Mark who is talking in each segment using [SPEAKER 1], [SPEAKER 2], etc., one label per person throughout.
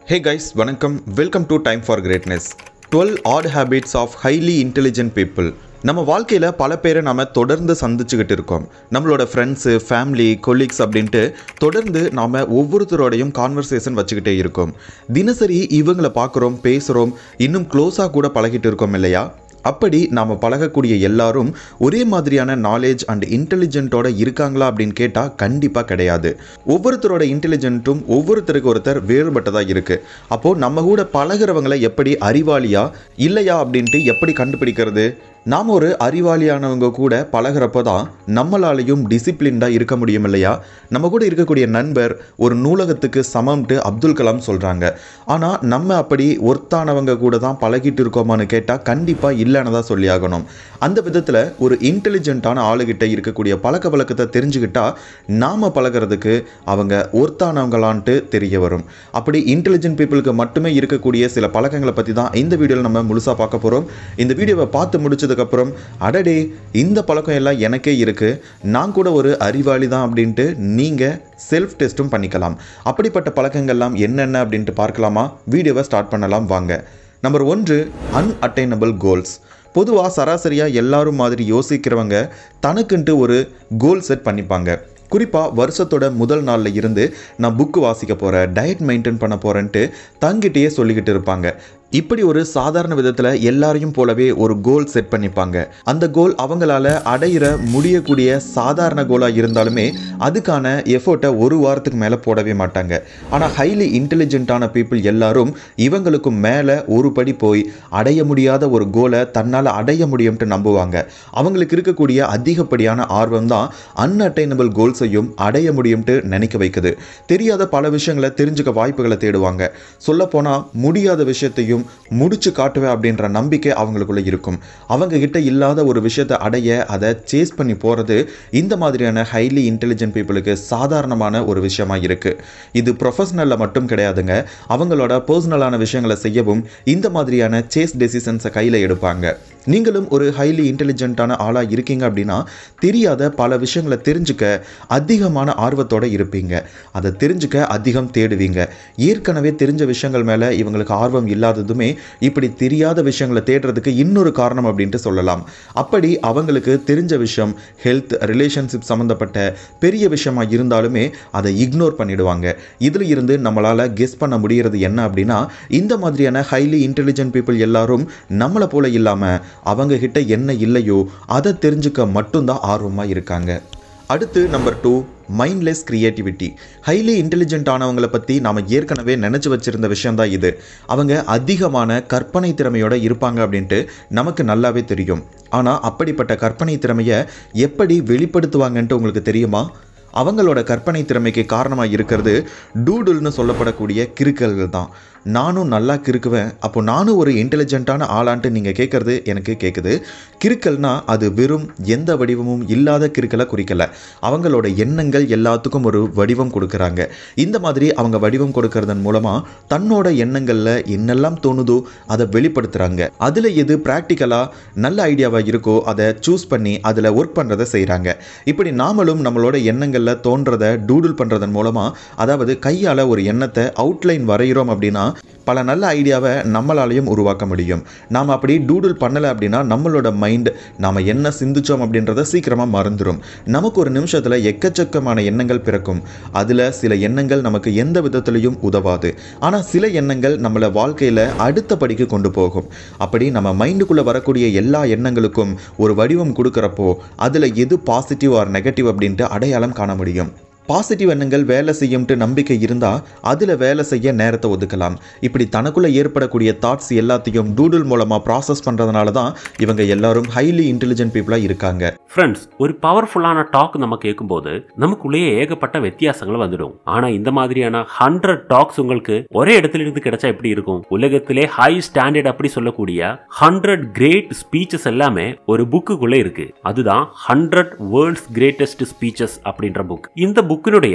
[SPEAKER 1] Hey guys, வணக்கம். Welcome to Time for Greatness. 12 odd habits of highly intelligent people. நம்ம வாழ்க்கையில் பல பேரை நாம் தொடர்ந்து சந்திச்சுக்கிட்டு இருக்கோம். நம்மளோட ஃப்ரெண்ட்ஸு, ஃபேமிலி, கொலீக்ஸ் அப்படின்ட்டு தொடர்ந்து நாம் ஒவ்வொருத்தரோடையும் கான்வர்சேஷன் வச்சுக்கிட்டே இருக்கோம். தினசரி இவங்களை பார்க்குறோம், பேசுகிறோம், இன்னும் க்ளோஸாக கூட பழகிட்டு இருக்கோம் இல்லையா? அப்படி நாம் பழகக்கூடிய எல்லாரும் ஒரே மாதிரியான நாலேஜ் அண்ட் இன்டெலிஜென்ட்டோட இருக்காங்களா அப்படின்னு கேட்டால் கண்டிப்பாக கிடையாது. ஒவ்வொருத்தரோட இன்டெலிஜென்ட்டும் ஒவ்வொருத்தருக்கு ஒருத்தர் வேறுபட்டதாக இருக்குது. அப்போது நம்ம கூட பழகிறவங்களை எப்படி அறிவாளியா இல்லையா அப்படின்ட்டு எப்படி கண்டுபிடிக்கிறது? நாம் ஒரு அறிவாளியானவங்க கூட பழகிறப்போ தான் நம்மளாலையும் டிசிப்ளின்டாக இருக்க முடியும் இல்லையா? நம்ம கூட இருக்கக்கூடிய நண்பர் ஒரு நூலகத்துக்கு சமம்ட்டு அப்துல் கலாம் சொல்கிறாங்க. ஆனால் நம்ம அப்படி ஒர்த்தானவங்க கூட தான் பழகிட்டு இருக்கோமான்னு கேட்டால் கண்டிப்பாக இல்லைன்னு தான் சொல்லி ஆகணும். அந்த விதத்தில் ஒரு இன்டெலிஜென்ட்டான ஆளுகிட்ட இருக்கக்கூடிய பழக்க வழக்கத்தை தெரிஞ்சுக்கிட்டா நாம் பழகிறதுக்கு அவங்க ஒர்த்தானவங்களான்ட்டு தெரிய வரும். அப்படி இன்டெலிஜென்ட் பீப்புளுக்கு மட்டுமே இருக்கக்கூடிய சில பழக்கங்களை பற்றி தான் இந்த வீடியோவில் நம்ம முழுசாக பார்க்க போகிறோம். இந்த வீடியோவை பார்த்து முடிச்சதுக்கப்புறம் அடடே இந்த பழக்கம் எல்லாம் எனக்கே இருக்குது, நான் கூட ஒரு அறிவாளி தான் அப்படின்ட்டு நீங்கள் செல்ஃப் டெஸ்ட்டும் பண்ணிக்கலாம். அப்படிப்பட்ட பழக்கங்கள்லாம் என்னென்ன அப்படின்ட்டு பார்க்கலாமா? வீடியோவை ஸ்டார்ட் பண்ணலாம் வாங்க. Number 1, unattainable goals. பொதுவாக சராசரியாக எல்லாரும் மாதிரி யோசிக்கிறவங்க தனக்குன்ட்டு ஒரு கோல் செட் பண்ணிப்பாங்க. குறிப்பாக வருஷத்தோட முதல் நாளில் இருந்து நான் புக்கு வாசிக்க போகிறேன், டயட் மெயின்டைன் பண்ண போகிறேன்ட்டு தங்கிட்டே சொல்லிக்கிட்டு இருப்பாங்க. இப்படி ஒரு சாதாரண விதத்தில் எல்லாரையும் போலவே ஒரு கோல் செட் பண்ணிப்பாங்க. அந்த கோல் அவங்களால அடையிற முடியக்கூடிய சாதாரண கோலாக இருந்தாலுமே அதுக்கான எஃபோர்ட்டை ஒரு வாரத்துக்கு மேலே போடவே மாட்டாங்க. ஆனால் ஹைலி இன்டெலிஜென்ட்டான பீப்புள் எல்லாரும் இவங்களுக்கும் மேலே ஒரு படி போய் அடைய முடியாத ஒரு கோலை தன்னால் அடைய முடியும்ட்டு நம்புவாங்க. அவங்களுக்கு இருக்கக்கூடிய அதிகப்படியான ஆர்வம் தான் அன்அட்டைனபிள் கோல்ஸையும் அடைய முடியும்ட்டு நினைக்க வைக்குது. தெரியாத பல விஷயங்களை தெரிஞ்சுக்க வாய்ப்புகளை தேடுவாங்க. சொல்லப்போனால் முடியாத விஷயத்தையும் முடிச்சு காட்டுவேன் அப்படின்ற நம்பிக்கை அவங்களுக்குள்ள இருக்கும். அவங்க கிட்ட இல்லாத ஒரு விஷயத்தை அடைய அதை சேஸ் பண்ணி போறது இந்த மாதிரியான ஹைலி இன்டெலிஜென்ட் பீப்புளுக்கு சாதாரணமான ஒரு விஷயமா இருக்கு. இது ப்ரொஃபஷனல்ல மட்டும் கிடையாதுங்க. அவங்களோட பர்சனலான விஷயங்களை செய்யவும் இந்த மாதிரியான சேஸ் டெசிஷன்ஸை கையில் எடுப்பாங்க. நீங்களும் ஒரு ஹைலி இன்டெலிஜென்ட்டான ஆளாக இருக்கீங்க அப்படின்னா தெரியாத பல விஷயங்களை தெரிஞ்சுக்க அதிகமான ஆர்வத்தோடு இருப்பீங்க. அதை தெரிஞ்சுக்க அதிகம் தேடுவீங்க. ஏற்கனவே தெரிஞ்ச விஷயங்கள் மேலே இவங்களுக்கு ஆர்வம் இல்லாததுமே இப்படி தெரியாத விஷயங்களை தேடுறதுக்கு இன்னொரு காரணம் அப்படின்ட்டு சொல்லலாம். அப்படி அவங்களுக்கு தெரிஞ்ச விஷயம் ஹெல்த், ரிலேஷன்ஷிப் சம்மந்தப்பட்ட பெரிய விஷயமா இருந்தாலுமே அதை இக்னோர் பண்ணிடுவாங்க. இதில் இருந்து நம்மளால் கெஸ் பண்ண முடிகிறது என்ன அப்படின்னா இந்த மாதிரியான ஹைலி இன்டெலிஜென்ட் பீப்புள் எல்லாரும் நம்மளை போல இல்லாமல் அவங்க கிட்ட என்ன இல்லையோ அதை தெரிஞ்சுக்க மட்டும்தான் ஆர்வமாக இருக்காங்க. அடுத்து number 2, mindless creativity. Highly intelligent ஆனவங்களை பற்றி நாம் ஏற்கனவே நினச்சி வச்சுருந்த விஷயந்தான் இது. அவங்க அதிகமான கற்பனை திறமையோடு இருப்பாங்க அப்படின்ட்டு நமக்கு நல்லாவே தெரியும். ஆனால் அப்படிப்பட்ட கற்பனை திறமையை எப்படி வெளிப்படுத்துவாங்கன்ட்டு உங்களுக்கு தெரியுமா? அவங்களோட கற்பனை திறமைக்கு காரணமாக இருக்கிறது டூடுல்னு சொல்லப்படக்கூடிய கிறுக்கல்கள் தான். நானும் நல்லா கிறுக்குவேன், அப்போ நானும் ஒரு இன்டெலிஜென்ட்டான ஆளான்ட்டு நீங்கள் கேட்குறது எனக்கு கேட்குது. கிறுக்கல்னா அது வெறும் எந்த வடிவமும் இல்லாத கிறுக்கலை குறிக்கலை. அவங்களோட எண்ணங்கள் எல்லாத்துக்கும் ஒரு வடிவம் கொடுக்குறாங்க. இந்த மாதிரி அவங்க வடிவம் கொடுக்கறதன் மூலமாக தன்னோட எண்ணங்களில் என்னெல்லாம் தோணுதோ அதை வெளிப்படுத்துகிறாங்க. அதில் எது ப்ராக்டிக்கலாக நல்ல ஐடியாவாக இருக்கோ அதை சூஸ் பண்ணி அதில் ஒர்க் பண்ணுறதை செய்கிறாங்க. இப்படி நாமளும் நம்மளோட எண்ணங்களில் தோன்றதை டூடுல் பண்ணுறதன் மூலமாக, அதாவது கையால் ஒரு எண்ணத்தை அவுட்லைன் வரைகிறோம் அப்படின்னா பல நல்ல ஐடியாவை நம்மளாலையும் உருவாக்க முடியும். நாம் அப்படி டூடுல் பண்ணலை அப்படின்னா நம்மளோட மைண்ட் நாம் என்ன சிந்திச்சோம் அப்படின்றத சீக்கிரமாக மறந்துடும். நமக்கு ஒரு நிமிஷத்தில் எக்கச்சக்கமான எண்ணங்கள் பிறக்கும். அதில் சில எண்ணங்கள் நமக்கு எந்த விதத்திலையும் உதவாது. ஆனால் சில எண்ணங்கள் நம்மளை வாழ்க்கையில் அடுத்த படிக்கு கொண்டு போகும். அப்படி நம்ம மைண்டுக்குள்ளே வரக்கூடிய எல்லா எண்ணங்களுக்கும் ஒரு வடிவம் கொடுக்குறப்போ அதில் எது பாசிட்டிவ் ஆர் நெகட்டிவ் அப்படின்ட்டு அடையாளம் காண முடியும். பாசிட்டிவ் எண்ணங்கள் வேலை செய்யும்ட்டு நம்பிக்கை இருந்தால் அதில் வேலை செய்ய நேரத்தை ஒதுக்கலாம். இப்படி தனக்குள்ளே ஏற்படக்கூடிய தாட்ஸ் எல்லாத்தையும் டூடுல் மூலமாக ப்ராசஸ் பண்ணுறதுனால தான் இவங்க எல்லாரும் ஹைலி இன்டெலிஜென்ட் பீப்புளாக இருக்காங்க.
[SPEAKER 2] ஃப்ரெண்ட்ஸ், ஒரு பவர்ஃபுல்லான டாக் நம்ம கேட்கும்போது நமக்குள்ளேயே ஏகப்பட்ட வித்தியாசங்கள் வந்துடும். ஆனால் இந்த மாதிரியான 100 டாக்ஸ் உங்களுக்கு ஒரே இடத்துல இருந்து கிடைச்சா எப்படி இருக்கும்? உலகத்திலே ஹை ஸ்டாண்டர்ட் அப்படி சொல்லக்கூடிய 100 கிரேட் ஸ்பீச்சஸ் எல்லாமே ஒரு புக்குக்குள்ளே இருக்கு. அதுதான் 100 வேர்ல்ட்ஸ் கிரேட்டஸ்ட் ஸ்பீச்சஸ் அப்படின்ற புக். இந்த புக்கினுடைய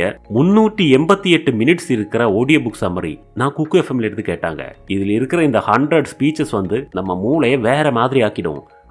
[SPEAKER 2] 388 மினிட்ஸ் இருக்கிற ஆடியோ புக் சம்மரி நான் குக்கு எஃப்எம்ல இருந்து கேட்டாங்க. இதில் இருக்கிற இந்த 100 ஸ்பீச்சஸ் நம்ம மூளையை வேற மாதிரி ஆக்கிடும்.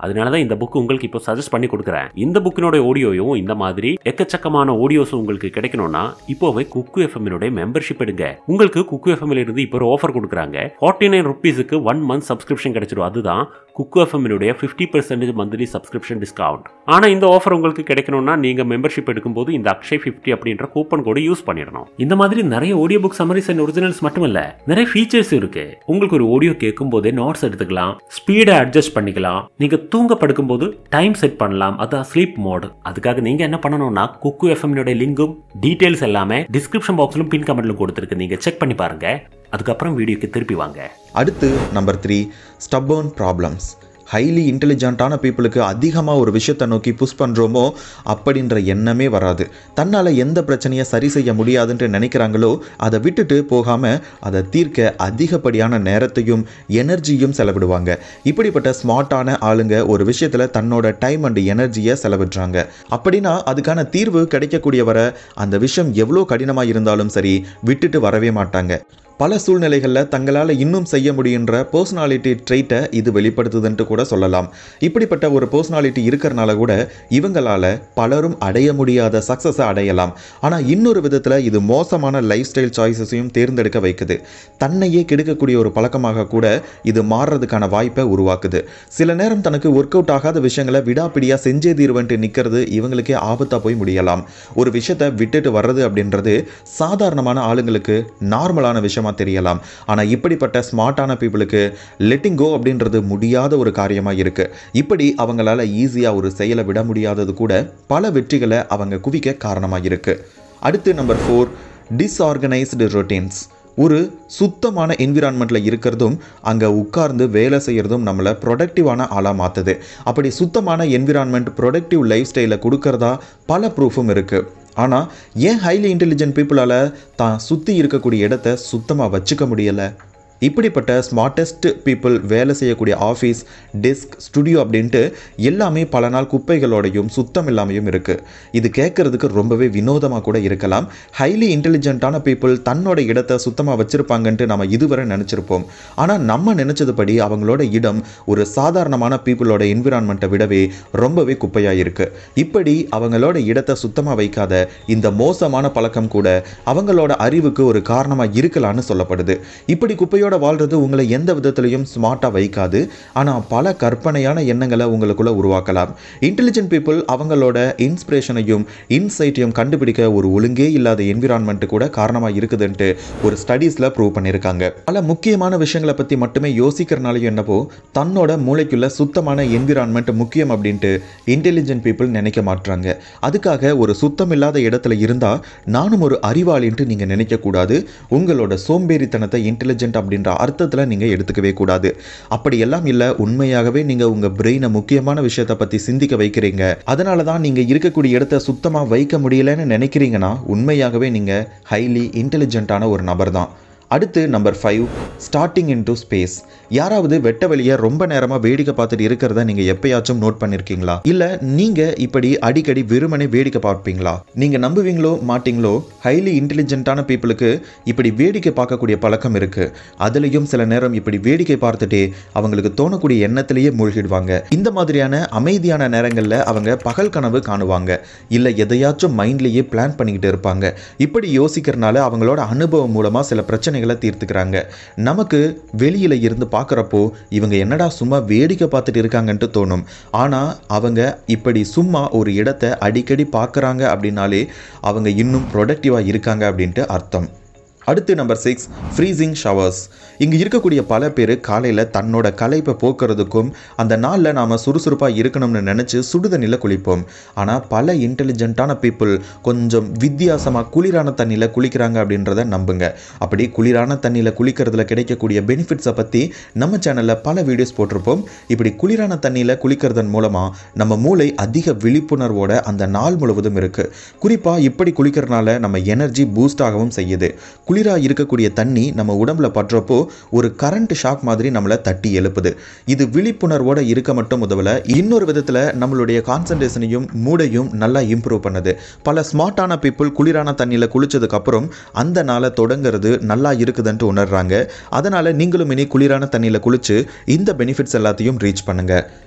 [SPEAKER 2] அதனால தான் இந்த புக் உங்களுக்கு இப்போ சஜஸ்ட் பண்ணி கொடுக்குறேன். இந்த புக்கினோட ஆடியோயும் இந்த மாதிரி எக்கச்சக்கமான ஆடியோஸும் உங்களுக்கு கிடைக்கணும்னா இப்போவே குக்கு எஃப்எம்னுடைய மெம்பர்ஷிப் எடுங்க. உங்களுக்கு குக்கு எஃப்எம்ல இருந்து இப்போ ஒரு ஆஃபர் கொடுக்குறாங்க. 49 ருபீஸுக்கு 1 மந்த் சப்ஸ்கிரிப்ஷன் கிடைச்சிடும். அதுதான் குக்கு எஃப்எம்னுடைய 50% மந்த்லி சப்ஸ்கிரிப்ஷன் டிஸ்கவுண்ட். ஆனா இந்த ஆஃபர் உங்களுக்கு கிடைக்கணும்னா நீங்க மெம்பர்ஷிப் எடுக்கும்போது இந்த அக்ஷய் 50 அப்படின்ற கூப்பன் கோட் யூஸ் பண்ணிடணும். இந்த மாதிரி நிறைய audio book summaries and originals மட்டும் இல்ல, நிறைய ஃபீச்சர்ஸ் இருக்கு. உங்களுக்கு ஒரு ஆடியோ கேட்கும் போதே நோட்ஸ் எடுத்துக்கலாம், ஸ்பீடை அட்ஜஸ்ட் பண்ணிக்கலாம், நீங்க தூங்க படுக்கும் போது டைம் செட் பண்ணலாம், அதான் ஸ்லீப் மோட். அதுக்காக நீங்க என்ன பண்ணணும்னா குக்கு எஃப்எம்னுடைய லிங்கும் டீடைல்ஸ் எல்லாமே டிஸ்கிரிப்ஷன் பாக்ஸ்லும் பின் கமெண்ட்லும் கொடுத்துருக்கு. நீங்க செக் பண்ணி பாருங்க. அதுக்கப்புறம் வீடியோக்கு திருப்பி வாங்க.
[SPEAKER 1] அடுத்து நம்பர் 3, ஸ்டப்பர்ன் ப்ராப்ளம்ஸ். ஹைலி இன்டெலிஜென்ட்டான பீப்புளுக்கு அதிகமாக ஒரு விஷயத்தை நோக்கி புஷ் பண்ணுறோமோ அப்படின்ற எண்ணமே வராது. தன்னால் எந்த பிரச்சனையை சரி செய்ய முடியாதுன்ட்டு நினைக்கிறாங்களோ அதை விட்டுட்டு போகாமல் அதை தீர்க்க அதிகப்படியான நேரத்தையும் எனர்ஜியும் செலவிடுவாங்க. இப்படிப்பட்ட ஸ்மார்ட்டான ஆளுங்க ஒரு விஷயத்தில் தன்னோட டைம் அண்ட் எனர்ஜியை செலவிடுறாங்க. அப்படின்னா அதுக்கான தீர்வு கிடைக்கக்கூடிய வரை அந்த விஷயம் எவ்வளோ கடினமாக இருந்தாலும் சரி விட்டுட்டு வரவே மாட்டாங்க. பல சூழ்நிலைகளில் தங்களால் இன்னும் செய்ய முடியுன்ற பர்சனாலிட்டி ட்ரைட்டை இது வெளிப்படுத்துதுன்ட்டு கூட சொல்லலாம். இப்படிப்பட்ட ஒரு பர்சனாலிட்டி இருக்கிறனால கூட இவங்களால் பலரும் அடைய முடியாத சக்ஸஸை அடையலாம். ஆனால் இன்னொரு விதத்தில் இது மோசமான லைஃப் ஸ்டைல் சாய்ஸஸையும் தேர்ந்தெடுக்க வைக்குது. தன்னையே கெடுக்கக்கூடிய ஒரு பழக்கமாக கூட இது மாறுறதுக்கான வாய்ப்பை உருவாக்குது. சில நேரம் தனக்கு ஒர்க் அவுட் ஆகாத விஷயங்களை விடாப்பிடியாக செஞ்சே தீர்வன்ட்டு நிற்கிறது இவங்களுக்கே ஆபத்தாக போய் முடியலாம். ஒரு விஷயத்தை விட்டுட்டு வர்றது அப்படின்றது சாதாரணமான ஆளுங்களுக்கு நார்மலான விஷயமா தெரியலாம். ஆனால் இப்படிப்பட்ட ஸ்மார்ட்டான பீப்புளுக்கு லெட்டிங் கோ அப்படின்றது முடியாத ஒரு காரியமாக இருக்கு. இப்படி அவங்களால ஈஸியாக ஒரு செயலை விட முடியாதது கூட பல வெற்றிகளை அவங்க குவிக்க காரணமாக இருக்கு. அடுத்து நம்பர் 4, டிஸ்ஆர்கனைஸ்டு ரொட்டீன்ஸ். ஒரு சுத்தமான என்விரான்மெண்ட்டில் இருக்கிறதும் அங்கே உட்கார்ந்து வேலை செய்கிறதும் நம்மளை ப்ரொடக்டிவான ஆளாக மாற்றுது. அப்படி சுத்தமான என்விரான்மெண்ட் ப்ரொடக்டிவ் லைஃப் ஸ்டைலை கொடுக்கறதா பல ப்ரூஃபும் இருக்குது. ஆனால் ஏன் ஹைலி இன்டெலிஜென்ட் பீப்புளால் தான் சுற்றி இருக்கக்கூடிய இடத்த சுத்தமாக வச்சுக்க முடியலை? இப்படிப்பட்ட ஸ்மார்ட்டஸ்ட் பீப்புள் வேலை செய்யக்கூடிய ஆஃபீஸ், டெஸ்க், ஸ்டுடியோ அப்படின்ட்டு எல்லாமே பல நாள் குப்பைகளோடையும் சுத்தம் இல்லாமையும் இருக்குது. இது கேட்குறதுக்கு ரொம்பவே வினோதமாக கூட இருக்கலாம். ஹைலி இன்டெலிஜென்ட்டான பீப்புள் தன்னோட இடத்தை சுத்தமாக வச்சுருப்பாங்கன்ட்டு நம்ம இதுவரை நினச்சிருப்போம். ஆனால் நம்ம நினச்சதுபடி அவங்களோட இடம் ஒரு சாதாரணமான பீப்புளோட என்விரான்மெண்ட்டை விடவே ரொம்பவே குப்பையாக இருக்குது. இப்படி அவங்களோட இடத்தை சுத்தமாக வைக்காத இந்த மோசமான பழக்கம் கூட அவங்களோட அறிவுக்கு ஒரு காரணமாக இருக்கலான்னு சொல்லப்படுது. இப்படி குப்பையோட வாழ்றது உங்களை எந்த விதத்திலையும் ஸ்மார்ட்டா வைக்காது. ஆனா பல கற்பனையான எண்ணங்களை உங்களுக்குள்ள உருவாக்கலாம். இன்டெலிஜென்ட் பீப்புள் அவங்களோட இன்ஸ்பிரேஷனையும் இன்சைட்டையும் கண்டுபிடிக்க ஒரு ஒழுங்கே இல்லாத என்விரான்மெண்ட் கூட காரணமா இருக்குதுன்ட்டு ஒரு ஸ்டடீஸ்ல ப்ரூவ் பண்ணியிருக்காங்க. பல முக்கியமான விஷயங்களை பத்தி மட்டுமே யோசிக்கிறனாலையும் என்னவோ தன்னோட மூளைக்குள்ள சுத்தமான என்விரான்மெண்ட் முக்கியம் அப்படின்ட்டு இன்டெலிஜென்ட் பீப்புள் நினைக்க மாட்டாங்க. அதுக்காக ஒரு சுத்தம் இல்லாத இடத்துல இருந்தா நானும் ஒரு அறிவாளின்ட்டு நீங்க நினைக்க கூடாது. உங்களோட சோம்பேறித்தனத்தை இன்டெலிஜென்ட் அப்படின்னு அர்த்தத்தில் நீங்க எடுத்துக்கவே கூடாது. அப்படி எல்லாம் இல்ல, உண்மையாகவே நீங்க உங்க பிரெயினை முக்கியமான விஷயத்தை பத்தி சிந்திக்க வைக்கிறீங்க. அதனால தான் நீங்க இருக்கக்கூடிய இடத்தை சுத்தமா வைக்க முடியலன்னு நினைக்கிறீங்கன்னா உண்மையாகவே நீங்க ஹைலி இன்டெலிஜென்ட்டான ஒரு நபர் தான். அடுத்து நம்பர் 5, ஸ்டார்டிங் இன்டு ஸ்பேஸ். யாராவது வெட்ட வெளியே ரொம்ப நேரமாக வேடிக்கை பார்த்துட்டு இருக்கிறத நீங்கள் எப்பயாச்சும் நோட் பண்ணியிருக்கீங்களா? இல்லை நீங்கள் இப்படி அடிக்கடி வெறுமனே வேடிக்கை பார்ப்பீங்களா? நீங்கள் நம்புவீங்களோ மாட்டீங்களோ, ஹைலி இன்டெலிஜென்ட்டான பீப்புளுக்கு இப்படி வேடிக்கை பார்க்கக்கூடிய பழக்கம் இருக்குது. அதுலேயும் சில நேரம் இப்படி வேடிக்கை பார்த்துட்டே அவங்களுக்கு தோணக்கூடிய எண்ணத்திலேயே மூழ்கிடுவாங்க. இந்த மாதிரியான அமைதியான நேரங்களில் அவங்க பகல் கனவு காணுவாங்க. இல்லை எதையாச்சும் மைண்ட்லேயே பிளான் பண்ணிக்கிட்டு இருப்பாங்க. இப்படி யோசிக்கிறனால அவங்களோட அனுபவம் மூலமாக சில பிரச்சனைகளை தீர்த்துக்கிறாங்க. நமக்கு வெளியில இருந்து பார்க்குறப்போ இவங்க என்னடா சும்மா வேடிக்கை பார்த்துட்டு இருக்காங்கன்ட்டு தோணும். ஆனால் அவங்க இப்படி சும்மா ஒரு இடத்தை அடிக்கடி பார்க்குறாங்க அப்படின்னாலே அவங்க இன்னும் ப்ரொடக்டிவாக இருக்காங்க அப்படின்ட்டு அர்த்தம். அடுத்து நம்பர் 6, ஃப்ரீசிங் ஷவர்ஸ். இங்கே இருக்கக்கூடிய பல பேர் காலையில் தன்னோட களைப்பை போக்குறதுக்கும் அந்த நாளில் நாம் சுறுசுறுப்பாக இருக்கணும்னு நினச்சி சுடுதண்ணியில் குளிப்போம். ஆனால் பல இன்டெலிஜென்ட்டான பீப்புள் கொஞ்சம் வித்தியாசமாக குளிரான தண்ணியில் குளிக்கிறாங்க அப்படின்றத நம்புங்க. அப்படி குளிரான தண்ணியில் குளிக்கிறதுல கிடைக்கக்கூடிய பெனிஃபிட்ஸை பற்றி நம்ம சேனலில் பல வீடியோஸ் போட்டிருப்போம். இப்படி குளிரான தண்ணியில் குளிக்கிறதன் மூலமாக நம்ம மூளை அதிக விழிப்புணர்வோட அந்த நாள் முழுவதும் இருக்குது. குறிப்பாக இப்படி குளிக்கிறதுனால நம்ம எனர்ஜி பூஸ்ட் ஆகவும் செய்யுது. குளிராக இருக்கக்கூடிய தண்ணி நம்ம உடம்புல பற்றப்போ ஒரு கரண்ட் ஷாக் மாதிரி நம்மளை தட்டி எழுப்புது. இது விழிப்புணர்வோட இருக்க மட்டும் உதவல, இன்னொரு விதத்தில் நம்மளுடைய கான்சன்ட்ரேஷனையும் மூடையும் நல்லா இம்ப்ரூவ் பண்ணுது. பல ஸ்மார்ட்டான பீப்புள் குளிரான தண்ணியில் குளிச்சதுக்கு அப்புறம் அந்த நாளை தொடங்கிறது நல்லா இருக்குதுன்ட்டு உணர்றாங்க. அதனால நீங்களும் இனி குளிரான தண்ணியில் குளிச்சு இந்த பெனிஃபிட்ஸ் எல்லாத்தையும் ரீச் பண்ணுங்க.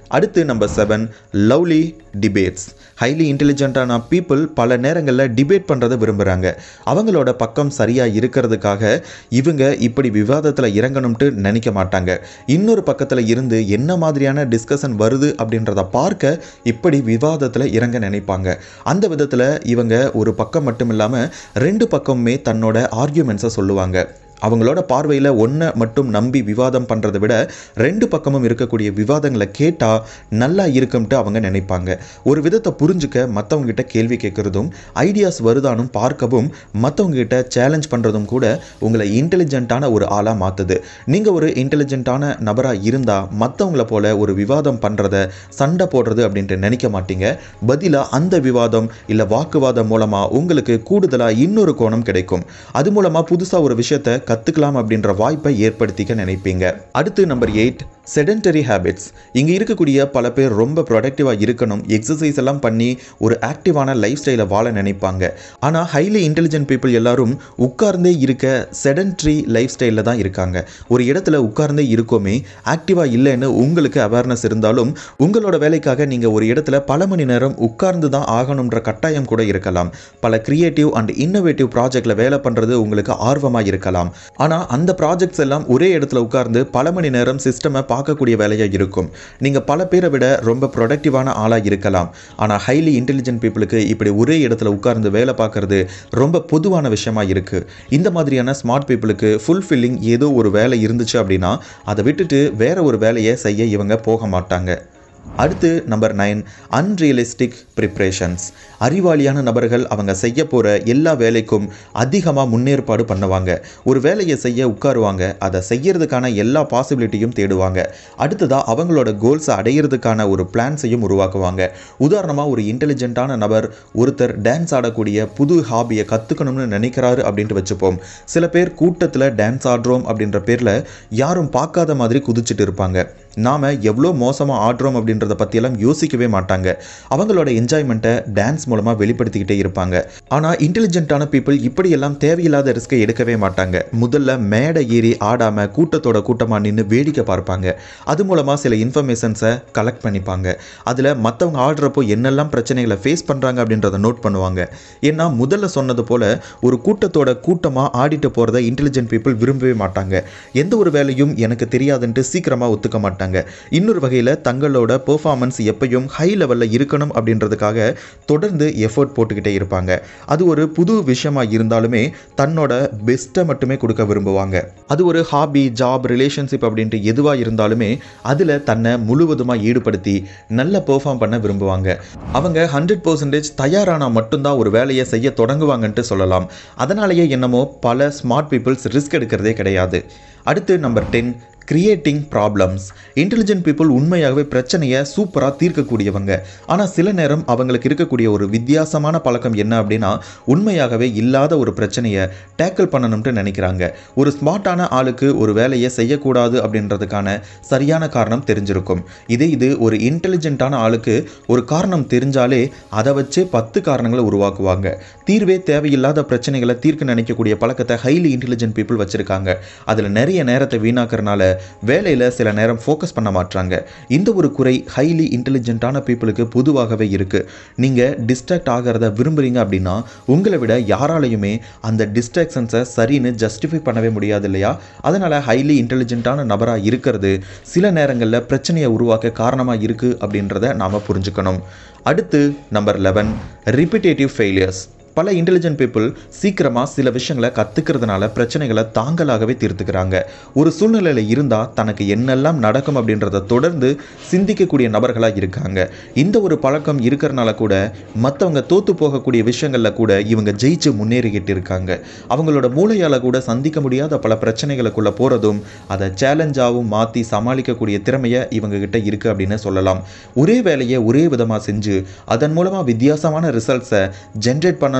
[SPEAKER 1] அடுத்து நம்பர் 7, லவ்லி டிபேட்ஸ். ஹைலி இன்டெலிஜென்ட்டான பீப்புள் பல நேரங்களில் டிபேட் பண்ணுறதை விரும்புகிறாங்க. அவங்களோட பக்கம் சரியாக இருக்கிறதுக்காக இவங்க இப்படி விவாதத்தில் இறங்கணும்ட்டு நினைக்க மாட்டாங்க. இன்னொரு பக்கத்தில் இருந்து என்ன மாதிரியான டிஸ்கஷன் வருது அப்படின்றத பார்க்க இப்படி விவாதத்தில் இறங்க நினைப்பாங்க. அந்த விதத்தில் இவங்க ஒரு பக்கம் மட்டும் இல்லாமல் 2 பக்கமுமே தன்னோட ஆர்கியூமெண்ட்ஸை சொல்லுவாங்க. அவங்களோட பார்வையில் ஒன்றை மட்டும் நம்பி விவாதம் பண்ணுறதை விட 2 பக்கமும் இருக்கக்கூடிய விவாதங்களை கேட்டால் நல்லா இருக்கும்ட்டு அவங்க நினைப்பாங்க. ஒரு விதத்தை புரிஞ்சுக்க மற்றவங்ககிட்ட கேள்வி கேட்குறதும் ஐடியாஸ் வருதானும் பார்க்கவும் மற்றவங்ககிட்ட சேலஞ்ச் பண்ணுறதும் கூட உங்களை இன்டெலிஜென்ட்டான ஒரு ஆளாக மாற்றுது. நீங்கள் ஒரு இன்டெலிஜென்ட்டான நபராக இருந்தால் மற்றவங்கள போல ஒரு விவாதம் பண்ணுறத சண்டை போடுறது அப்படின்ட்டு நினைக்க மாட்டீங்க. பதிலாக அந்த விவாதம் இல்லை வாக்குவாதம் மூலமாக உங்களுக்கு கூடுதலாக இன்னொரு கோணம் கிடைக்கும். அது மூலமாக புதுசாக ஒரு விஷயத்தை கற்றுக்கலாம் அப்படின்ற வாய்ப்பை ஏற்படுத்திக்க நினைப்பீங்க. அடுத்து நம்பர் 8, செடென்டரி ஹேபிட்ஸ். இங்கே இருக்கக்கூடிய பல பேர் ரொம்ப ப்ரொடக்டிவாக இருக்கணும், எக்ஸசைஸ் எல்லாம் பண்ணி ஒரு ஆக்டிவான லைஃப் ஸ்டைலை வாழ நினைப்பாங்க. ஆனால் ஹைலி இன்டெலிஜென்ட் பீப்புள் எல்லாரும் உட்கார்ந்தே இருக்க செடென்டரி லைஃப் ஸ்டைலில் தான் இருக்காங்க. ஒரு இடத்துல உட்கார்ந்தே இருக்கோமே, ஆக்டிவாக இல்லைன்னு உங்களுக்கு அவேர்னஸ் இருந்தாலும் உங்களோட வேலைக்காக நீங்கள் ஒரு இடத்துல பல மணி நேரம் உட்கார்ந்து தான் ஆகணுன்ற கட்டாயம் கூட இருக்கலாம். பல கிரியேட்டிவ் அண்ட் இன்னோவேட்டிவ் ப்ராஜெக்டில் வேலை பண்ணுறது உங்களுக்கு ஆர்வமாக இருக்கலாம். ஆனால் அந்த ப்ராஜெக்ட்ஸ் எல்லாம் ஒரே இடத்துல உட்கார்ந்து பல மணி நேரம் சிஸ்டமை பார்க்கக்கூடிய வேலையாக இருக்கும். நீங்கள் பல பேரை விட ரொம்ப ப்ரொடக்டிவான ஆளாக இருக்கலாம். ஆனால் ஹைலி இன்டெலிஜென்ட் பீப்புளுக்கு இப்படி ஒரே இடத்துல உட்கார்ந்து வேலை பார்க்கறது ரொம்ப பொதுவான விஷயமா இருக்குது. இந்த மாதிரியான ஸ்மார்ட் பீப்புளுக்கு ஃபுல்ஃபில்லிங் ஏதோ ஒரு வேலை இருந்துச்சு அப்படின்னா அதை விட்டுட்டு வேற ஒரு வேலையை செய்ய இவங்க போக மாட்டாங்க. அடுத்து நம்பர் 9, அன்ரியலிஸ்டிக் ப்ரிப்ரேஷன்ஸ். அறிவாளியான நபர்கள் அவங்க செய்ய போகிற எல்லா வேலைக்கும் அதிகமாக முன்னேற்பாடு பண்ணுவாங்க. ஒரு வேலையை செய்ய உட்காருவாங்க, அதை செய்யறதுக்கான எல்லா பாசிபிலிட்டியும் தேடுவாங்க. அடுத்ததாக அவங்களோட கோல்ஸை அடையிறதுக்கான ஒரு பிளான்ஸையும் உருவாக்குவாங்க. உதாரணமாக ஒரு இன்டெலிஜென்ட்டான நபர் ஒருத்தர் டான்ஸ் ஆடக்கூடிய புது ஹாபியை கற்றுக்கணும்னு நினைக்கிறாரு அப்படின்ட்டு வச்சுப்போம். சில பேர் கூட்டத்தில் டான்ஸ் ஆடுறோம் அப்படின்ற பேரில் யாரும் பார்க்காத மாதிரி குதிச்சுட்டு இருப்பாங்க. நாம் எவ்வளோ மோசமாக ஆடுறோம் அப்படின்றத பற்றியெல்லாம் யோசிக்கவே மாட்டாங்க. அவங்களோட என்ஜாய்மெண்ட்டை டான்ஸ் மூலமாக வெளிப்படுத்திக்கிட்டே இருப்பாங்க. ஆனால் இன்டெலிஜென்ட்டான பீப்புள் இப்படியெல்லாம் தேவையில்லாத ரிஸ்கை எடுக்கவே மாட்டாங்க. முதல்ல மேடை ஏறி ஆடாமல் கூட்டத்தோட கூட்டமாக நின்று வேடிக்கை பார்ப்பாங்க. அது மூலமாக சில இன்ஃபர்மேஷன்ஸை கலெக்ட் பண்ணிப்பாங்க. அதில் மற்றவங்க ஆடுறப்போ என்னெல்லாம் பிரச்சனைகளை ஃபேஸ் பண்ணுறாங்க அப்படின்றத நோட் பண்ணுவாங்க. ஏன்னா முதல்ல சொன்னது போல் ஒரு கூட்டத்தோட கூட்டமாக ஆடிட்டு போகிறத இன்டெலிஜென்ட் பீப்புள் விரும்பவே மாட்டாங்க. எந்த ஒரு வேலையும் எனக்கு தெரியாதுன்ட்டு சீக்கிரமாக ஒத்துக்க மாட்டாங்க. இன்னொரு வகையில் தங்களோட பெர்ஃபார்மன்ஸ் எப்பயும் ஹை லெவலில் இருக்கணும் அப்படின்றதுக்காக தொடர்ந்து எஃபோர்ட் போட்டுக்கிட்டே இருப்பாங்க. அது ஒரு புது விஷயமா இருந்தாலுமே தன்னோட பெஸ்ட்டை மட்டுமே கொடுக்க விரும்புவாங்க. அது ஒரு ஹாபி, ஜாப், ரிலேஷன்ஷிப் அப்படின்ட்டு எதுவாக இருந்தாலுமே அதில் தன்னை முழுவதுமாக ஈடுபடுத்தி நல்ல பெர்ஃபார்ம் பண்ண விரும்புவாங்க. அவங்க 100% தயாரானா மட்டும்தான் ஒரு வேலையை செய்ய தொடங்குவாங்கன்ட்டு சொல்லலாம். அதனாலேயே என்னமோ பல ஸ்மார்ட் பீப்புள்ஸ் ரிஸ்க் எடுக்கிறதே கிடையாது. அடுத்து number 10, creating problems. Intelligent people உண்மையாகவே பிரச்சனையை சூப்பராக தீர்க்கக்கூடியவங்க. ஆனால் சில நேரம் அவங்களுக்கு இருக்கக்கூடிய ஒரு வித்தியாசமான பழக்கம் என்ன அப்படின்னா உண்மையாகவே இல்லாத ஒரு பிரச்சனையை டேக்கிள் பண்ணணும்ட்டு நினைக்கிறாங்க. ஒரு ஸ்மார்ட்டான ஆளுக்கு ஒரு வேலையை செய்யக்கூடாது அப்படின்றதுக்கான சரியான காரணம் தெரிஞ்சிருக்கும். இது ஒரு இன்டெலிஜென்ட்டான ஆளுக்கு ஒரு காரணம் தெரிஞ்சாலே அதை வச்சு 10 காரணங்களை உருவாக்குவாங்க. தீர்வே தேவையில்லாத பிரச்சனைகளை தீர்க்க நினைக்கக்கூடிய பழக்கத்தை ஹைலி இன்டெலிஜென்ட் பீப்புள் வச்சிருக்காங்க. அதில் நிறைய நேரத்தை வீணாக்கிறனால வேலையில் சில நேரம் ஃபோக்கஸ் பண்ண மாட்டாங்க. இந்த ஒரு குறை ஹைலி இன்டெலிஜென்ட்டான பீப்புளுக்கு பொதுவாகவே இருக்குது. நீங்கள் டிஸ்ட்ராக்ட் ஆகிறத விரும்புகிறீங்க அப்படின்னா உங்களை விட யாராலையுமே அந்த டிஸ்ட்ராக்ஷன்ஸை சரின்னு ஜஸ்டிஃபை பண்ணவே முடியாது இல்லையா? அதனால் ஹைலி இன்டெலிஜென்ட்டான நபராக இருக்கிறது சில நேரங்களில் பிரச்சனையை உருவாக்க காரணமாக இருக்குது அப்படின்றத நாம் புரிஞ்சுக்கணும். அடுத்து நம்பர் 11, ரிப்பிட்டேட்டிவ் ஃபெயிலியர்ஸ். பல இன்டெலிஜென்ட் பீப்புள் சீக்கிரமாக சில விஷயங்களை கற்றுக்கிறதுனால பிரச்சனைகளை தாங்களாகவே தீர்த்துக்கிறாங்க. ஒரு சூழ்நிலையில் இருந்தால் தனக்கு என்னெல்லாம் நடக்கும் அப்படின்றத தொடர்ந்து சிந்திக்கக்கூடிய நபர்களாக இருக்காங்க. இந்த ஒரு பழக்கம் இருக்கிறனால கூட மற்றவங்க தோற்று போகக்கூடிய விஷயங்களில் கூட இவங்க ஜெயிச்சு முன்னேறிக்கிட்டு இருக்காங்க. அவங்களோட மூளையால் கூட சந்திக்க முடியாத பல பிரச்சனைகளுக்குள்ளே போகிறதும் அதை சேலஞ்சாகவும் மாற்றி சமாளிக்கக்கூடிய திறமையை இவங்ககிட்ட இருக்குது அப்படின்னு சொல்லலாம். ஒரே வேலையை ஒரே விதமாக செஞ்சு அதன் மூலமாக வித்தியாசமான ரிசல்ட்ஸை ஜென்ரேட் பண்ணணும்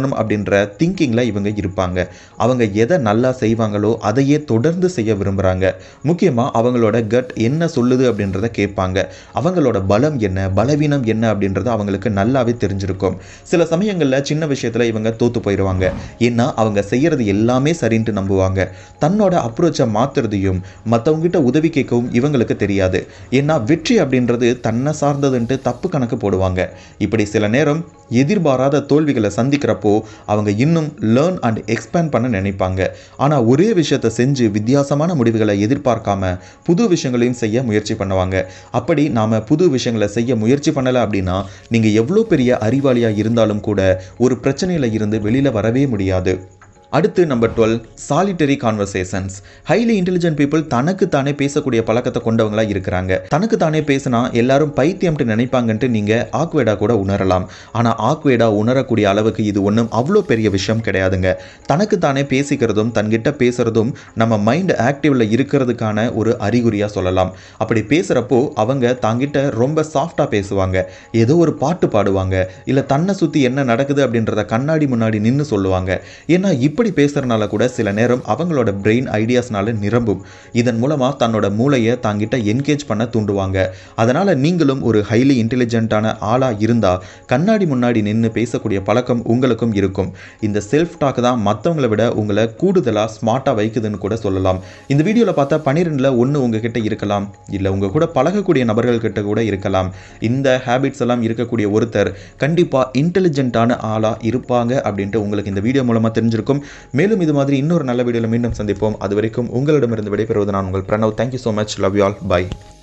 [SPEAKER 1] பண்ணணும் அப்படின்ற திங்கிங்கில் இவங்க இருப்பாங்க. அவங்க எதை நல்லா செய்வாங்களோ அதையே தொடர்ந்து செய்ய விரும்புகிறாங்க. முக்கியமாக அவங்களோட கட் என்ன சொல்லுது அப்படின்றத கேட்பாங்க. அவங்களோட பலம் என்ன, பலவீனம் என்ன அப்படின்றது அவங்களுக்கு நல்லாவே தெரிஞ்சிருக்கும். சில சமயங்களில் சின்ன விஷயத்தில் இவங்க தோற்று போயிடுவாங்க. ஏன்னா அவங்க செய்கிறது எல்லாமே சரின்ட்டு நம்புவாங்க. தன்னோட அப்ரோச்சை மாற்றுறதையும் மற்றவங்ககிட்ட உதவி கேட்கவும் இவங்களுக்கு தெரியாது. ஏன்னா வெற்றி அப்படின்றது தன்னை சார்ந்ததுன்ட்டு தப்பு கணக்கு போடுவாங்க. இப்படி சில நேரம் எதிர்பாராத தோல்விகளை சந்திக்கிறப்போ அவங்க இன்னும் லேர்ன் அண்ட் எக்ஸ்பேண்ட் பண்ண நினைப்பாங்க. ஆனால் ஒரே விஷயத்தை செஞ்சு வித்தியாசமான முடிவுகளை எதிர்பார்க்காம புது விஷயங்களையும் செய்ய முயற்சி பண்ணுவாங்க. அப்படி நாம் புது விஷயங்களை செய்ய முயற்சி பண்ணலை அப்படின்னா நீங்கள் எவ்வளோ பெரிய அறிவாளியாக இருந்தாலும் கூட ஒரு பிரச்சனையில் இருந்து வெளியில் வரவே முடியாது. அடுத்து number 12, solitary conversations. Highly intelligent people தனக்கு தானே பேசக்கூடிய பழக்கத்தை கொண்டவங்களா இருக்கிறாங்க. தனக்கு தானே பேசினா எல்லாரும் பைத்தியம்ட்டு நினைப்பாங்கன்ட்டு நீங்கள் ஆக்வேர்டாக கூட உணரலாம். ஆனால் ஆக்வேர்டாக உணரக்கூடிய அளவுக்கு இது ஒன்றும் அவ்வளோ பெரிய விஷயம் கிடையாதுங்க. தனக்கு தானே பேசிக்கிறதும் தன்கிட்ட பேசுகிறதும் நம்ம மைண்ட் ஆக்டிவில் இருக்கிறதுக்கான ஒரு அறிகுறியாக சொல்லலாம். அப்படி பேசுகிறப்போ அவங்க தாங்கிட்ட ரொம்ப சாஃப்டாக பேசுவாங்க. ஏதோ ஒரு பாட்டு பாடுவாங்க, இல்லை தன்னை சுற்றி என்ன நடக்குது அப்படின்றத கண்ணாடி முன்னாடி நின்று சொல்லுவாங்க. ஏன்னா இப்படி பேசுறதுனால கூட சில நேரம் அவங்களோட பிரெயின் ஐடியாஸ்னால நிரம்பும். இதன் மூலமா தன்னோட மூளையை தாங்கிட்ட என்கேஜ் பண்ண தூண்டுவாங்க. அதனால நீங்களும் ஒரு ஹைலி இன்டெலிஜென்ட்டான ஆளா இருந்தா கண்ணாடி முன்னாடி நின்று பேசக்கூடிய பழக்கம் உங்களுக்கும் இருக்கும். இந்த செல்ஃப் டாக் தான் மற்றவங்களை விட உங்களை கூடுதலா ஸ்மார்ட்டா வைக்குதுன்னு கூட சொல்லலாம். இந்த வீடியோல பார்த்தா 12ல் 1 உங்ககிட்ட இருக்கலாம், இல்லை உங்க கூட பழகக்கூடிய நபர்கள் கிட்ட கூட இருக்கலாம். இந்த ஹேபிட்ஸ் எல்லாம் இருக்கக்கூடிய ஒருத்தர் கண்டிப்பா இன்டெலிஜென்ட்டான ஆளா இருப்பாங்க அப்படின்ட்டு உங்களுக்கு இந்த வீடியோ மூலமா தெரிஞ்சிருக்கும். மேலும் இது மாதிரி இன்னொரு நல்ல வீடியோவில் மீண்டும் சந்திப்போம். அது வரைக்கும் உங்களிடமிருந்து விடைபெறுவது நான் உங்கள் Pranav. Thank you so much. Love you all. By.